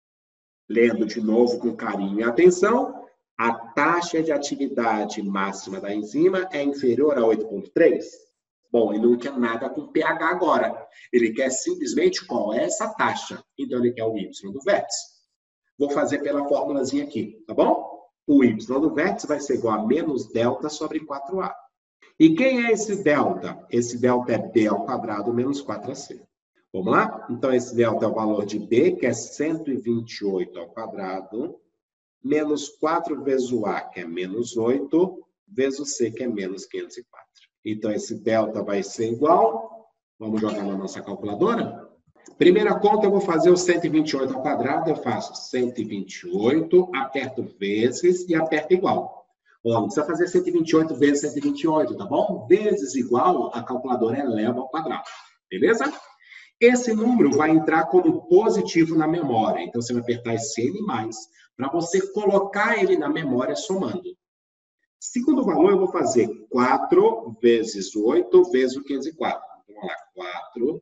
Lendo de novo com carinho e atenção, a taxa de atividade máxima da enzima é inferior a oito ponto três? Bom, ele não quer nada com pH agora. Ele quer simplesmente qual é essa taxa. Então, ele quer o y do vértice. Vou fazer pela formulazinha aqui, tá bom? O y do vértice vai ser igual a menos delta sobre quatro a. E quem é esse delta? Esse delta é b ao quadrado menos quatro a c. Vamos lá? Então, esse delta é o valor de b, que é cento e vinte e oito ao quadrado, menos quatro vezes o a, que é menos oito, vezes o c, que é menos quinhentos e quatro. Então, esse delta vai ser igual... Vamos jogar na nossa calculadora? Primeira conta, eu vou fazer o cento e vinte e oito ao quadrado. Eu faço cento e vinte e oito, aperto vezes e aperto igual. Ó, não precisa fazer cento e vinte e oito vezes cento e vinte e oito, tá bom? Vezes igual, a calculadora eleva ao quadrado. Beleza? Esse número vai entrar como positivo na memória. Então, você vai apertar esse N mais, para você colocar ele na memória somando. Segundo valor, eu vou fazer quatro vezes oito vezes o quinhentos e quatro. Então, vamos lá, quatro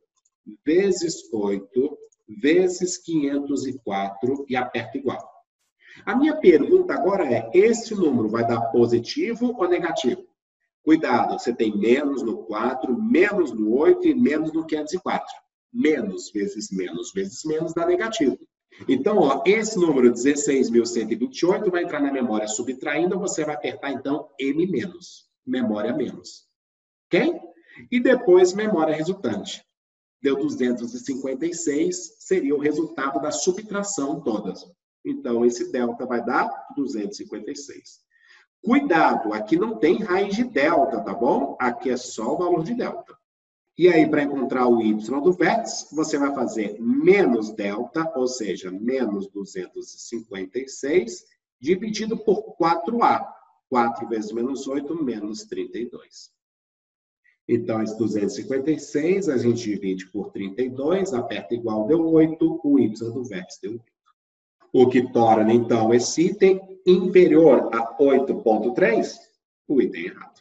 vezes oito vezes quinhentos e quatro e aperto igual. A minha pergunta agora é, esse número vai dar positivo ou negativo? Cuidado, você tem menos no quatro, menos no oito e menos no quinhentos e quatro. Menos vezes menos vezes menos dá negativo. Então, ó, esse número dezesseis mil cento e vinte e oito vai entrar na memória subtraindo, você vai apertar, então, M menos, memória menos. Ok? E depois, memória resultante. Deu duzentos e cinquenta e seis, seria o resultado da subtração todas. Então, esse delta vai dar duzentos e cinquenta e seis. Cuidado, aqui não tem raiz de delta, tá bom? Aqui é só o valor de delta. E aí, para encontrar o y do vértice, você vai fazer menos delta, ou seja, menos duzentos e cinquenta e seis, dividido por quatro a. quatro vezes menos oito, menos trinta e dois. Então, esse duzentos e cinquenta e seis, a gente divide por trinta e dois, aperta igual, deu oito, o y do vértice deu oito. O que torna, então, esse item inferior a oito ponto três, o item errado.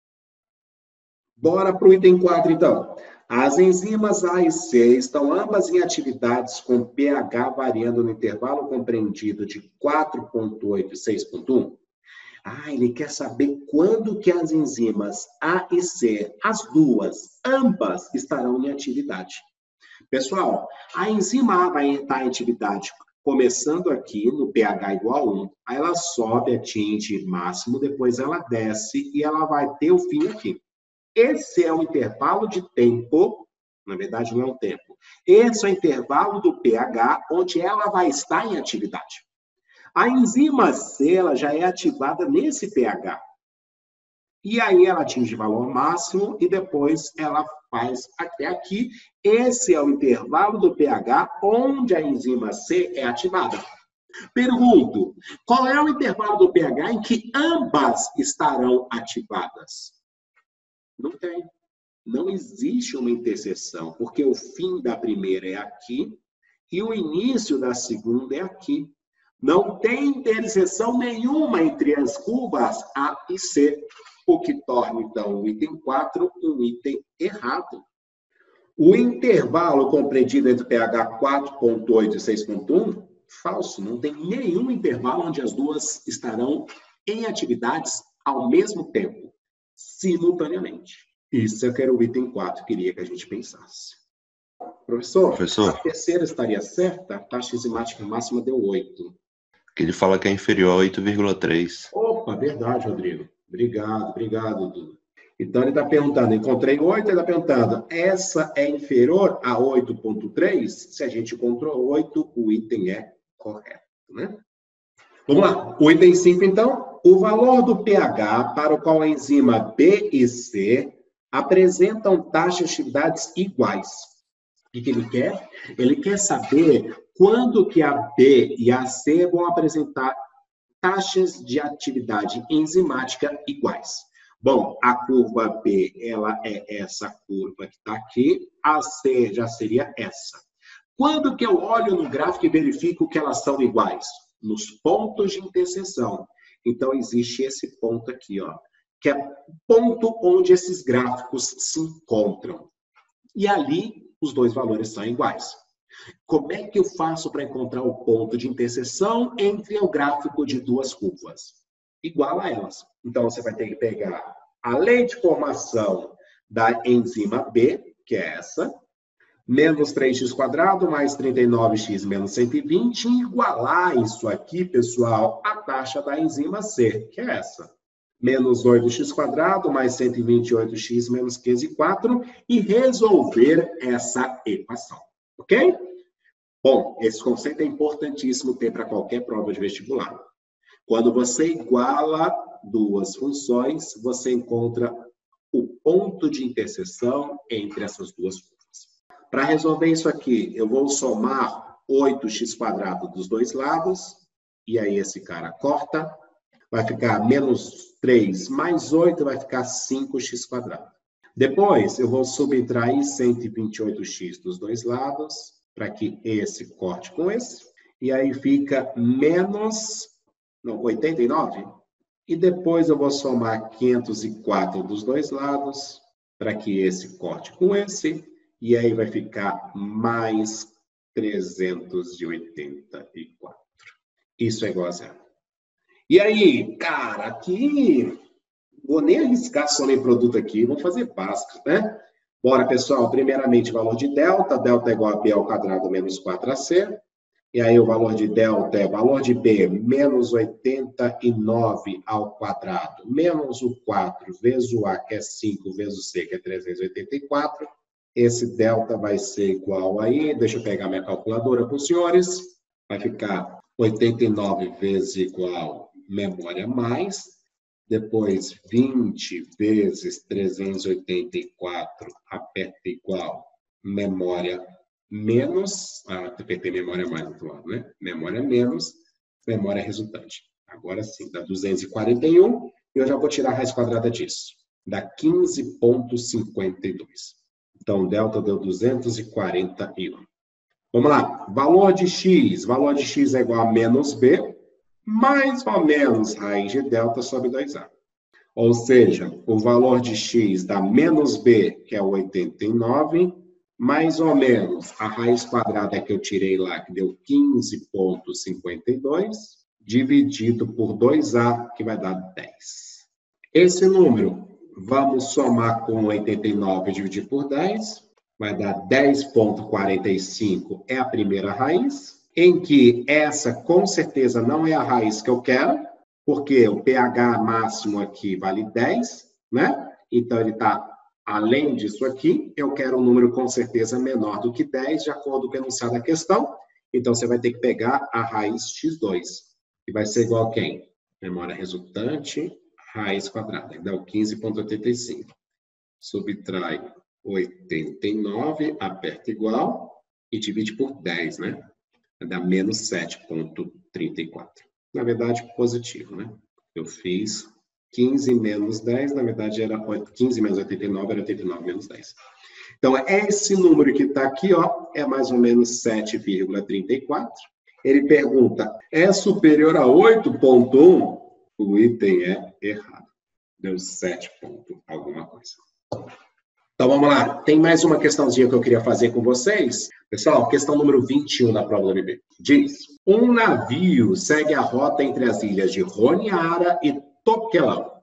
Bora para o item quatro, então. As enzimas A e C estão ambas em atividades com pH variando no intervalo compreendido de quatro ponto oito e seis ponto um. Ah, ele quer saber quando que as enzimas A e C, as duas, ambas, estarão em atividade. Pessoal, a enzima A vai estar em atividade começando aqui no pH igual a um, aí ela sobe, atinge máximo, depois ela desce e ela vai ter o fim aqui. Esse é o intervalo de tempo, na verdade não é um tempo, esse é o intervalo do pH onde ela vai estar em atividade. A enzima C, ela já é ativada nesse pH. E aí ela atinge valor máximo e depois ela faz até aqui. Esse é o intervalo do pH onde a enzima C é ativada. Pergunto, qual é o intervalo do pH em que ambas estarão ativadas? Não tem. Não existe uma interseção, porque o fim da primeira é aqui e o início da segunda é aqui. Não tem interseção nenhuma entre as curvas A e C, o que torna, então, o item quatro um item errado. O intervalo compreendido entre pH quatro ponto oito e seis ponto um, falso. Não tem nenhum intervalo onde as duas estarão em atividades ao mesmo tempo, simultaneamente. Isso é que era o item quatro, queria que a gente pensasse. Professor, Professor, a terceira estaria certa? A taxa enzimática máxima deu oito. Que ele fala que é inferior a oito vírgula três. Opa, verdade, Rodrigo. Obrigado, obrigado, Dudu. Então, ele está perguntando, encontrei oito, ele está perguntando, essa é inferior a oito ponto três? Se a gente encontrou oito, o item é correto, né? Vamos lá, o item cinco, então. O valor do pH para o qual a enzima B e C apresentam taxas de atividades iguais. O que ele quer? Ele quer saber quando que a B e a C vão apresentar taxas de atividade enzimática iguais. Bom, a curva B, ela é essa curva que está aqui, a C já seria essa. Quando que eu olho no gráfico e verifico que elas são iguais? Nos pontos de interseção. Então, existe esse ponto aqui, ó, que é o ponto onde esses gráficos se encontram. E ali, os dois valores são iguais. Como é que eu faço para encontrar o ponto de interseção entre o gráfico de duas curvas? Igual a elas. Então, você vai ter que pegar a lei de formação da enzima B, que é essa, menos três x quadrado mais trinta e nove x menos cento e vinte, e igualar isso aqui, pessoal, à taxa da enzima C, que é essa. Menos oito x quadrado mais cento e vinte e oito x menos quinze e quatro, e resolver essa equação. Ok? Bom, esse conceito é importantíssimo ter para qualquer prova de vestibular. Quando você iguala duas funções, você encontra o ponto de interseção entre essas duas curvas. Para resolver isso aqui, eu vou somar oito x quadrado dos dois lados, e aí esse cara corta, vai ficar menos três mais oito, vai ficar cinco x quadrado. Depois, eu vou subtrair cento e vinte e oito x dos dois lados, para que esse corte com esse, e aí fica menos não, oitenta e nove. E depois eu vou somar quinhentos e quatro dos dois lados, para que esse corte com esse, e aí vai ficar mais trezentos e oitenta e quatro. Isso é igual a zero. E aí, cara, aqui vou nem arriscar soma em produto aqui, vou fazer básico, né? Bora, pessoal. Primeiramente, valor de delta. Delta é igual a B ao quadrado menos quatro A C. E aí, o valor de delta é valor de B menos oitenta e nove ao quadrado, menos o quatro vezes o A, que é cinco, vezes o C, que é trezentos e oitenta e quatro. Esse delta vai ser igual aí, deixa eu pegar minha calculadora para os senhores, vai ficar oitenta e nove vezes igual memória mais, depois vinte vezes trezentos e oitenta e quatro, aperta igual memória menos, ah, apertei memória mais do outro lado, né? Memória menos, memória resultante. Agora sim, dá duzentos e quarenta e um, e eu já vou tirar a raiz quadrada disso. Dá quinze vírgula cinquenta e dois. Então, o delta deu duzentos e quarenta e um. Vamos lá. Valor de x. Valor de x é igual a menos b, mais ou menos raiz de delta sobre dois A. Ou seja, o valor de x dá menos b, que é oitenta e nove, mais ou menos a raiz quadrada que eu tirei lá, que deu quinze vírgula cinquenta e dois, dividido por dois A, que vai dar dez. Esse número, vamos somar com oitenta e nove e dividir por dez, vai dar dez vírgula quarenta e cinco, é a primeira raiz, em que essa com certeza não é a raiz que eu quero, porque o pH máximo aqui vale dez, né? Então, ele está além disso aqui. Eu quero um número com certeza menor do que dez, de acordo com o enunciado da questão. Então, você vai ter que pegar a raiz x dois, que vai ser igual a quem? Memória resultante, raiz quadrada. Dá o quinze vírgula oitenta e cinco. Subtrai oitenta e nove, aperta igual, e divide por dez, né? Vai dar menos sete vírgula trinta e quatro. Na verdade, positivo, né? Eu fiz quinze menos dez, na verdade era quinze menos oitenta e nove, era oitenta e nove menos dez. Então, esse número que está aqui, ó, é mais ou menos sete vírgula trinta e quatro. Ele pergunta, é superior a oito ponto um? O item é errado. Deu sete ponto alguma coisa. Então, vamos lá. Tem mais uma questãozinha que eu queria fazer com vocês. Pessoal, questão número vinte e um da prova do M B. Diz, um navio segue a rota entre as ilhas de Honiara e Tokelau.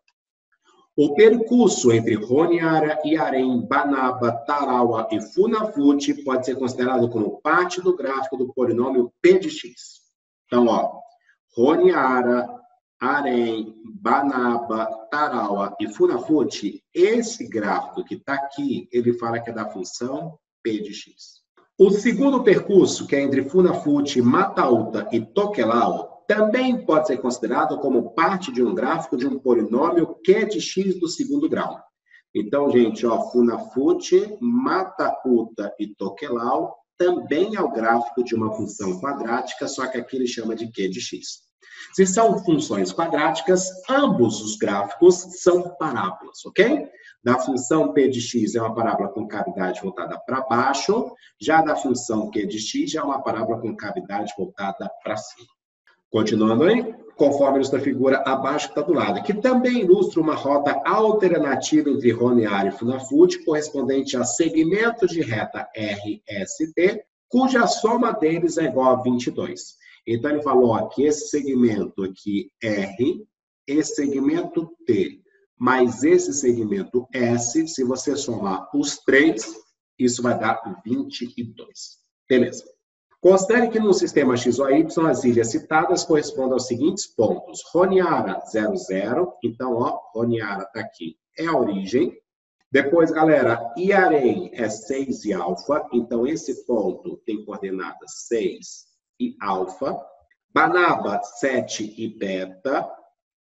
O percurso entre Honiara e Harém, Banaba, Tarawa e Funafuti pode ser considerado como parte do gráfico do polinômio P de x. Então, ó, Honiara, Harém, Banaba, Tarawa e Funafuti, esse gráfico que está aqui, ele fala que é da função P de x. O segundo percurso, que é entre Funafuti, Matauta e Tokelau, também pode ser considerado como parte de um gráfico de um polinômio Q de x do segundo grau. Então, gente, ó, Funafuti, Matauta e Tokelau também é o gráfico de uma função quadrática, só que aqui ele chama de Q de x. Se são funções quadráticas, ambos os gráficos são parábolas, ok? Da função P de x é uma parábola com cavidade voltada para baixo, já da função Q de x já é uma parábola com cavidade voltada para cima. Continuando aí, conforme esta figura abaixo que está do lado, que também ilustra uma rota alternativa entre Honiara e Funafuti, correspondente a segmento de reta R S T, cuja soma deles é igual a vinte e dois. Então, ele falou ó, que esse segmento aqui R, esse segmento T, mais esse segmento S, se você somar os três, isso vai dar vinte e dois. Beleza. Considere que no sistema X O Y, as ilhas citadas correspondem aos seguintes pontos. Honiara, zero, zero. Então, ó, Honiara está aqui, é a origem. Depois, galera, Harém é seis e alfa. Então, esse ponto tem coordenadas seis e alfa. Banaba, sete e beta.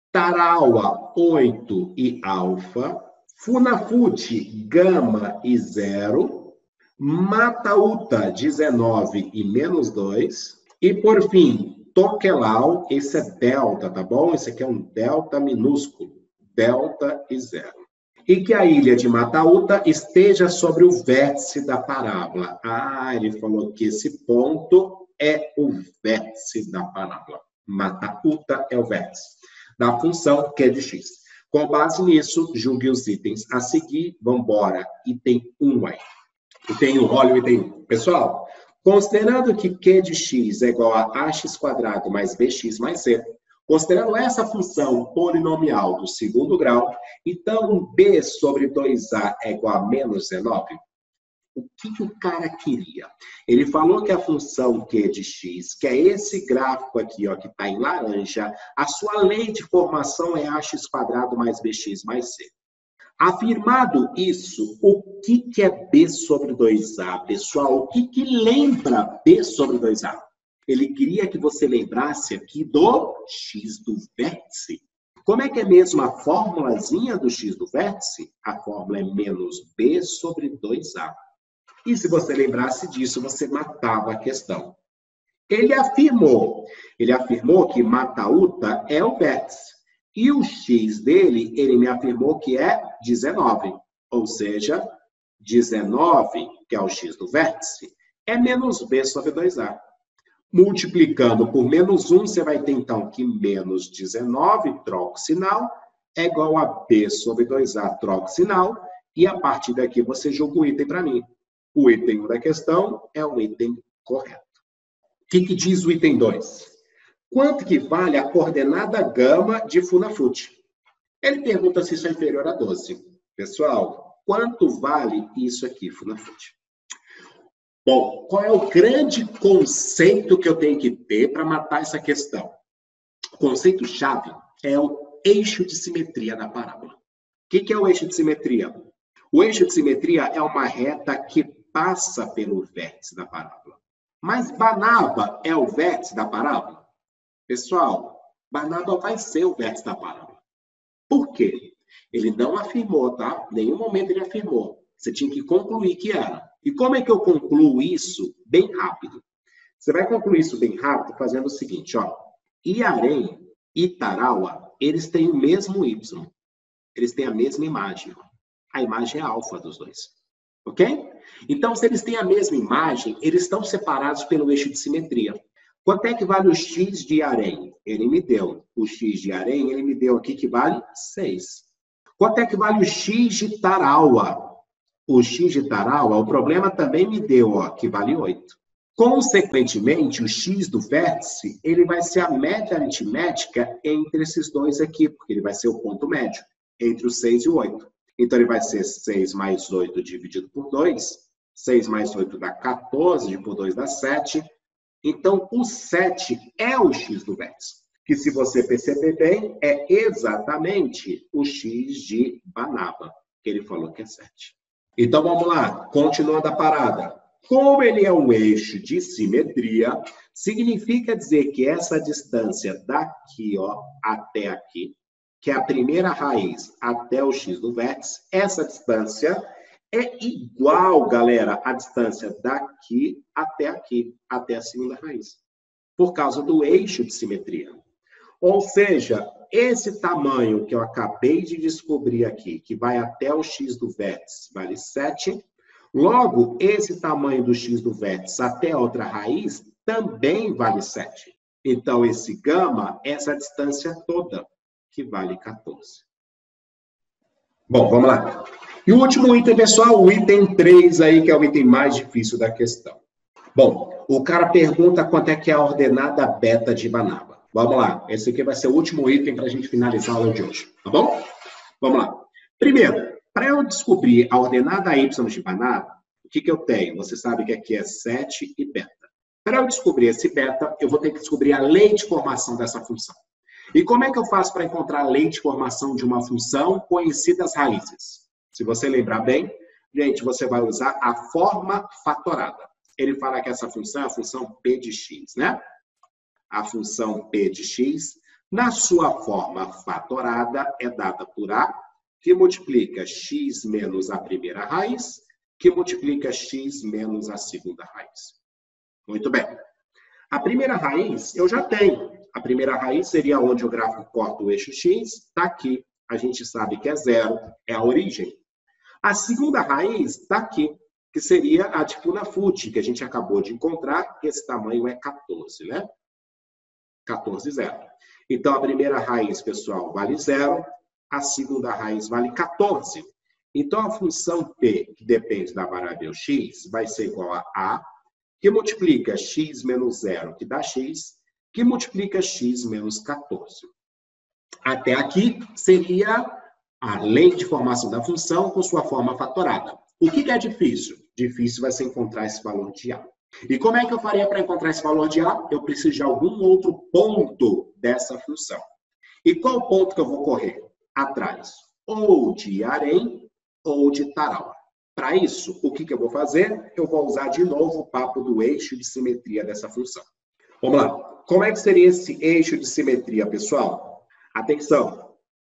Tarawa, oito e alfa. Funafuti, gama e zero. Matauta, dezenove e menos dois. E, por fim, Tokelau, esse é delta, tá bom? Esse aqui é um delta minúsculo. Delta e zero. E que a ilha de Matauta esteja sobre o vértice da parábola. Ah, ele falou que esse ponto é o vértice da parábola. Matauta é o vértice da função Q de x. Com base nisso, julgue os itens a seguir. Vamos embora. Item um aí. Item um, olha o item um. Pessoal, considerando que Q de x é igual a ax quadrado mais bx mais c, Considerando essa função polinomial do segundo grau, então b sobre dois a é igual a menos dezenove? O que, que o cara queria? Ele falou que a função Q de x, que é esse gráfico aqui, ó, que está em laranja, a sua lei de formação é ax quadrado mais bx mais c. Afirmado isso, o que, que é b sobre dois a, pessoal? O que, que lembra b sobre dois a? Ele queria que você lembrasse aqui do x do vértice. Como é que é mesmo a formulazinha do x do vértice? A fórmula é menos b sobre dois a. E se você lembrasse disso, você matava a questão. Ele afirmou, ele afirmou que Mataúta é o vértice. E o x dele, ele me afirmou que é dezenove. Ou seja, dezenove, que é o x do vértice, é menos b sobre dois a. Multiplicando por menos um, você vai ter então que menos dezenove, troca o sinal, é igual a b sobre dois a, troca o sinal, e a partir daqui você joga o item para mim. O item um da questão é o item correto. O que, que diz o item dois? Quanto que vale a coordenada gama de Funafuti? Ele pergunta se isso é inferior a doze. Pessoal, quanto vale isso aqui, Funafuti? Bom, qual é o grande conceito que eu tenho que ter para matar essa questão? O conceito-chave é o eixo de simetria da parábola. O que, que é o eixo de simetria? O eixo de simetria é uma reta que passa pelo vértice da parábola. Mas Barnaba é o vértice da parábola? Pessoal, Barnaba vai ser o vértice da parábola. Por quê? Ele não afirmou, tá? Em nenhum momento ele afirmou. Você tinha que concluir que era. E como é que eu concluo isso bem rápido? Você vai concluir isso bem rápido fazendo o seguinte, ó. Iarém e Tarawa, eles têm o mesmo Y. Eles têm a mesma imagem. Ó. A imagem é alfa dos dois. Ok? Então, se eles têm a mesma imagem, eles estão separados pelo eixo de simetria. Quanto é que vale o x de Iarém? Ele me deu. O x de Iarém, ele me deu aqui que vale seis. Quanto é que vale o x de Tarawa? O x de Tarawa, o problema também me deu, ó, que vale oito. Consequentemente, o x do vértice, ele vai ser a média aritmética entre esses dois aqui, porque ele vai ser o ponto médio, entre o seis e o oito. Então, ele vai ser seis mais oito dividido por dois. seis mais oito dá quatorze, por dois dá sete. Então, o sete é o x do vértice. Que, se você perceber bem, é exatamente o x de Barnaba, que ele falou que é sete. Então, vamos lá. Continuando a parada. Como ele é um eixo de simetria, significa dizer que essa distância daqui, ó, até aqui, que é a primeira raiz até o x do vértice, essa distância é igual, galera, à distância daqui até aqui, até a segunda raiz, por causa do eixo de simetria. Ou seja, esse tamanho que eu acabei de descobrir aqui, que vai até o x do vértice, vale sete. Logo, esse tamanho do x do vértice até a outra raiz também vale sete. Então, esse gama, essa distância toda, que vale quatorze. Bom, vamos lá. E o último item, pessoal, o item três aí, que é o item mais difícil da questão. Bom, o cara pergunta quanto é que é a ordenada beta de Barnaba. Vamos lá. Esse aqui vai ser o último item para a gente finalizar a aula de hoje, tá bom? Vamos lá. Primeiro, para eu descobrir a ordenada y de Barnaba, o que, que eu tenho? Você sabe que aqui é sete e beta. Para eu descobrir esse beta, eu vou ter que descobrir a lei de formação dessa função. E como é que eu faço para encontrar a lei de formação de uma função conhecida as raízes? Se você lembrar bem, gente, você vai usar a forma fatorada. Ele fala que essa função é a função p de x, né? A função p de x, na sua forma fatorada, é dada por a, que multiplica x menos a primeira raiz, que multiplica x menos a segunda raiz. Muito bem. A primeira raiz eu já tenho. A primeira raiz seria onde o gráfico corta o eixo x, está aqui. A gente sabe que é zero, é a origem. A segunda raiz está aqui, que seria a de Funafuti, que a gente acabou de encontrar, que esse tamanho é quatorze, né? quatorze, zero. Então, a primeira raiz, pessoal, vale zero. A segunda raiz vale quatorze. Então, a função p, que depende da variável x, vai ser igual a a, que multiplica x menos zero, que dá x, que multiplica x menos quatorze. Até aqui seria a lei de formação da função com sua forma fatorada. O que é difícil? Difícil vai ser encontrar esse valor de A. E como é que eu faria para encontrar esse valor de A? Eu preciso de algum outro ponto dessa função. E qual ponto que eu vou correr? Atrás. Ou de Arém ou de Tarawa. Para isso, o que, que eu vou fazer? Eu vou usar de novo o papo do eixo de simetria dessa função. Vamos lá. Como é que seria esse eixo de simetria, pessoal? Atenção.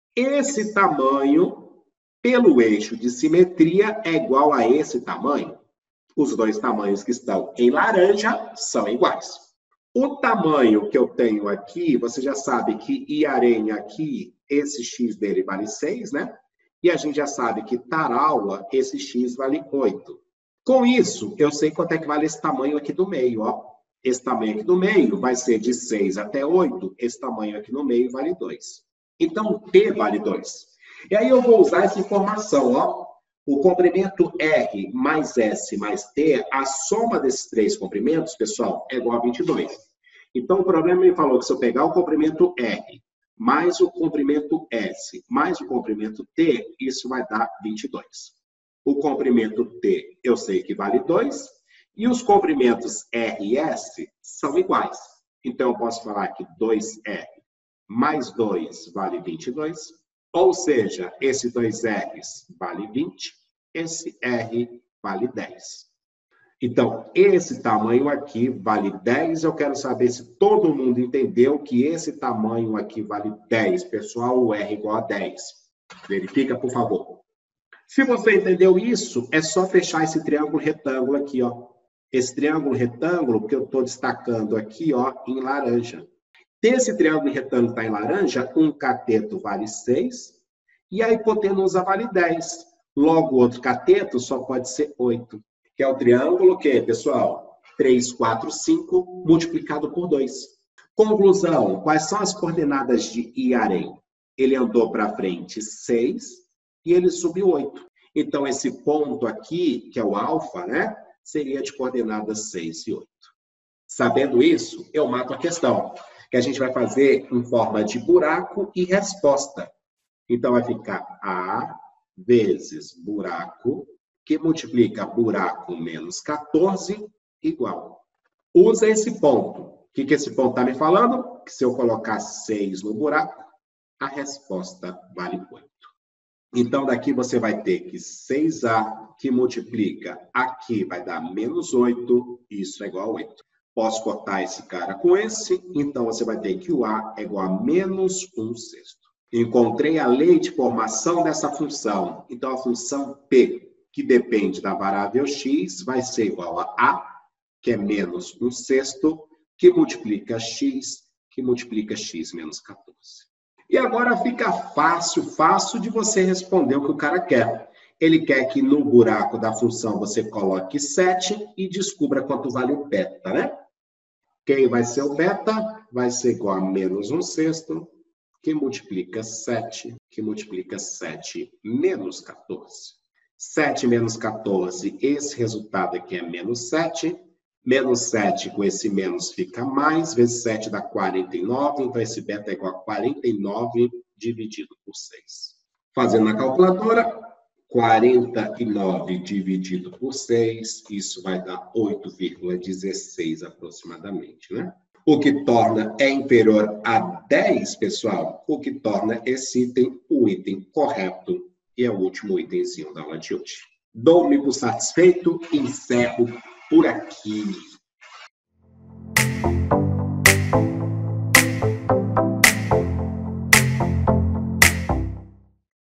Esse tamanho, pelo eixo de simetria, é igual a esse tamanho. Os dois tamanhos que estão em laranja são iguais. O tamanho que eu tenho aqui, você já sabe que Iarém aqui, esse x dele vale seis, né? E a gente já sabe que Tarawa, esse x vale oito. Com isso, eu sei quanto é que vale esse tamanho aqui do meio, ó. Esse tamanho aqui do meio vai ser de seis até oito. Esse tamanho aqui no meio vale dois. Então, T vale dois. E aí eu vou usar essa informação, ó. O comprimento R mais S mais T, a soma desses três comprimentos, pessoal, é igual a vinte e dois. Então, o problema me falou que se eu pegar o comprimento R mais o comprimento S mais o comprimento T, isso vai dar vinte e dois. O comprimento T eu sei que vale dois, e os comprimentos R e S são iguais. Então, eu posso falar que dois R mais dois vale vinte e dois. Ou seja, esse dois R's vale vinte, esse R vale dez. Então, esse tamanho aqui vale dez. Eu quero saber se todo mundo entendeu que esse tamanho aqui vale dez. Pessoal, o R é igual a dez. Verifica, por favor. Se você entendeu isso, é só fechar esse triângulo retângulo aqui, ó. Esse triângulo retângulo que eu estou destacando aqui, ó, em laranja. Esse triângulo retângulo está em laranja, um cateto vale seis e a hipotenusa vale dez. Logo, o outro cateto só pode ser oito, que é o triângulo que, pessoal? três, quatro, cinco multiplicado por dois. Conclusão, quais são as coordenadas de Iarém? Ele andou para frente seis e ele subiu oito. Então, esse ponto aqui, que é o alfa, né, seria de coordenadas seis e oito. Sabendo isso, eu mato a questão, que a gente vai fazer em forma de buraco e resposta. Então, vai ficar A vezes buraco, que multiplica buraco menos quatorze, igual. Usa esse ponto. O que, que esse ponto está me falando? Que se eu colocar seis no buraco, a resposta vale oito. Então, daqui você vai ter que seis A, que multiplica aqui, vai dar menos oito, isso é igual a oito. Posso cortar esse cara com esse, então você vai ter que o A é igual a menos um sexto. Encontrei a lei de formação dessa função. Então, a função P, que depende da variável x, vai ser igual a A, que é menos um sexto, que multiplica x, que multiplica x menos quatorze. E agora fica fácil, fácil de você responder o que o cara quer. Ele quer que no buraco da função você coloque sete e descubra quanto vale o beta, né? Quem vai ser o beta? Vai ser igual a menos um sexto, que multiplica sete, que multiplica sete menos quatorze. sete menos quatorze, esse resultado aqui é menos sete. Menos sete com esse menos fica mais, vezes sete dá quarenta e nove, então esse beta é igual a quarenta e nove dividido por seis. Fazendo na calculadora, quarenta e nove dividido por seis, isso vai dar oito vírgula dezesseis aproximadamente, né? O que torna é inferior a dez, pessoal, o que torna esse item o item correto. E é o último itemzinho da aula de hoje. Dou-me por satisfeito e encerro por aqui.